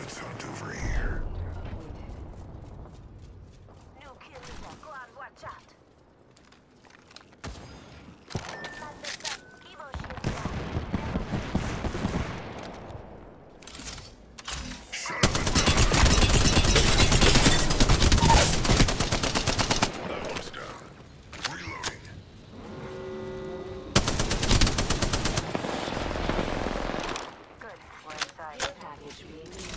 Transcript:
Let's hunt over here. New kill leader. Go on, watch out. Evo shield down. Shut up. That one's down. Reloading. Good. We're inside. Package being